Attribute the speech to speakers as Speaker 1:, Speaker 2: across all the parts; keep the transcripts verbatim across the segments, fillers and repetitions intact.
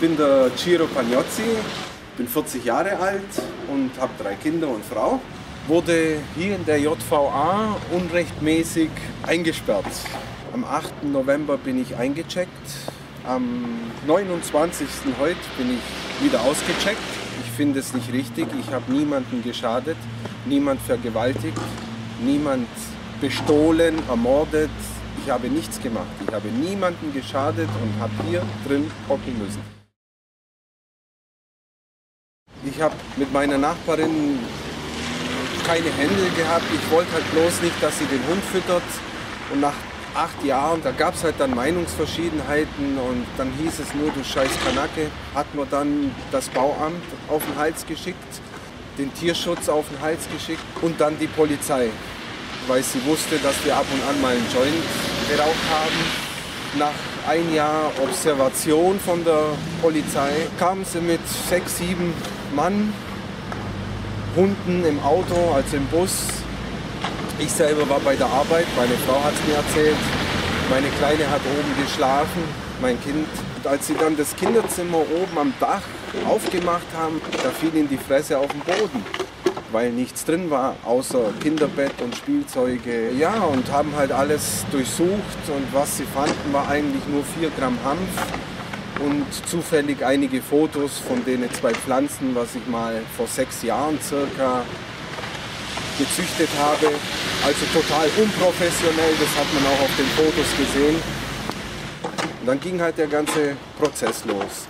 Speaker 1: bin der Ciro Pagnozzi, bin vierzig Jahre alt und habe drei Kinder und Frau. Wurde hier in der J V A unrechtmäßig eingesperrt. Am achten November bin ich eingecheckt. Am neunundzwanzigsten heute bin ich wieder ausgecheckt. Ich finde es nicht richtig. Ich habe niemanden geschadet, niemand vergewaltigt, niemand bestohlen, ermordet. Ich habe nichts gemacht. Ich habe niemanden geschadet und habe hier drin hocken müssen. Ich habe mit meiner Nachbarin keine Händel gehabt. Ich wollte halt bloß nicht, dass sie den Hund füttert. Und nach acht Jahren, da gab es halt dann Meinungsverschiedenheiten und dann hieß es nur, du scheiß Kanake. Hat man dann das Bauamt auf den Hals geschickt, den Tierschutz auf den Hals geschickt und dann die Polizei, weil sie wusste, dass wir ab und an mal einen Joint geraucht haben. Nach ein Jahr Observation von der Polizei kamen sie mit sechs, sieben Mann, Hunden im Auto, also im Bus. Ich selber war bei der Arbeit, meine Frau hat es mir erzählt. Meine Kleine hat oben geschlafen, mein Kind. Und als sie dann das Kinderzimmer oben am Dach aufgemacht haben, da fiel ihnen die Fresse auf den Boden, weil nichts drin war, außer Kinderbett und Spielzeuge. Ja, und haben halt alles durchsucht und was sie fanden, war eigentlich nur vier Gramm Hanf und zufällig einige Fotos von denen zwei Pflanzen, was ich mal vor sechs Jahren circa gezüchtet habe. Also total unprofessionell, das hat man auch auf den Fotos gesehen. Und dann ging halt der ganze Prozess los.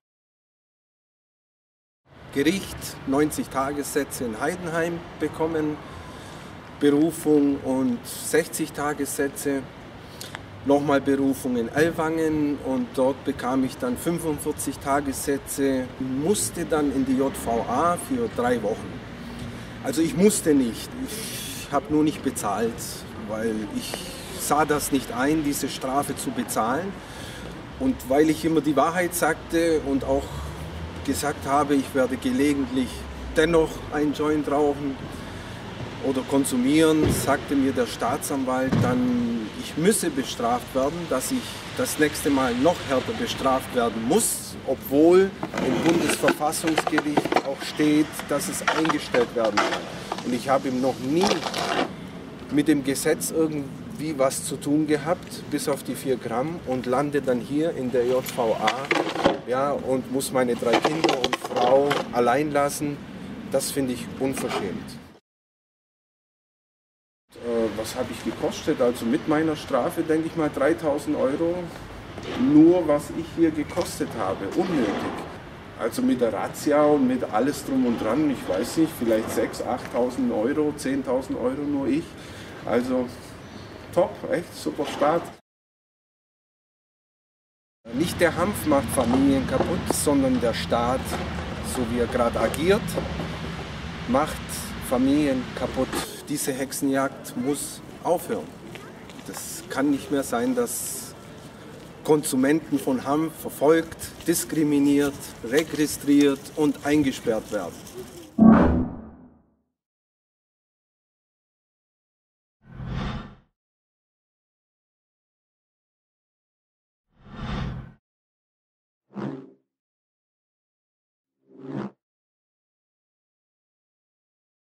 Speaker 1: Gericht, neunzig Tagessätze in Heidenheim bekommen, Berufung und sechzig Tagessätze, nochmal Berufung in Ellwangen und dort bekam ich dann fünfundvierzig Tagessätze, musste dann in die J V A für drei Wochen. Also ich musste nicht, ich habe nur nicht bezahlt, weil ich sah das nicht ein, diese Strafe zu bezahlen. Und weil ich immer die Wahrheit sagte und auch gesagt habe, ich werde gelegentlich dennoch einen Joint rauchen oder konsumieren, sagte mir der Staatsanwalt dann, ich müsse bestraft werden, dass ich das nächste Mal noch härter bestraft werden muss, obwohl im Bundesverfassungsgericht auch steht, dass es eingestellt werden kann. Und ich habe ihm noch nie mit dem Gesetz irgendwie was zu tun gehabt, bis auf die vier Gramm und lande dann hier in der J V A, ja, und muss meine drei Kinder und Frau allein lassen. Das finde ich unverschämt. Äh, was habe ich gekostet? Also mit meiner Strafe denke ich mal dreitausend Euro, nur was ich hier gekostet habe, unnötig. Also mit der Razzia und mit alles drum und dran, ich weiß nicht, vielleicht sechstausend, achttausend Euro, zehntausend Euro nur ich. Also top, echt super Start. Nicht der Hanf macht Familien kaputt, sondern der Staat, so wie er gerade agiert, macht Familien kaputt. Diese Hexenjagd muss aufhören. Das kann nicht mehr sein, dass Konsumenten von Hanf verfolgt, diskriminiert, registriert und eingesperrt werden.